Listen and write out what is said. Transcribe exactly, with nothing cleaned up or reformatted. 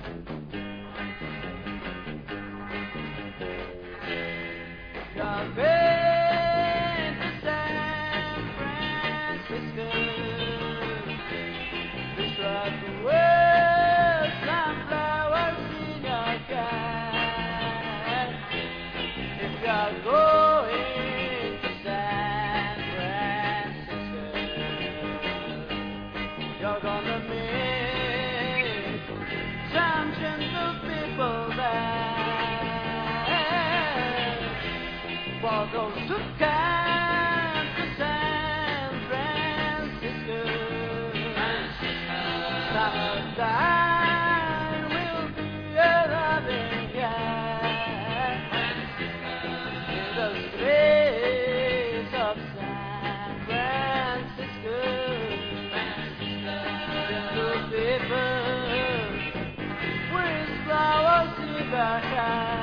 I've been to San Francisco. This right the world, sunflowers in your sky. If you're going to San Francisco, you're gonna meet some gentle people there. For those who come to San Francisco, summertime will be a loving year. In the streets of San Francisco, gentle people with flowers in their hair.